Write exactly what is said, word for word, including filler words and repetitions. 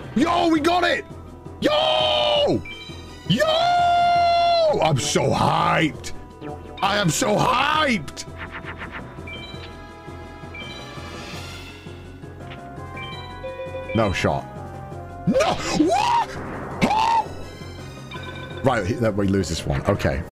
Yo, we got it! Yo! Yo! I'm so hyped! I am so hyped! No shot. No! What? Oh! Right, we lose this one. Okay.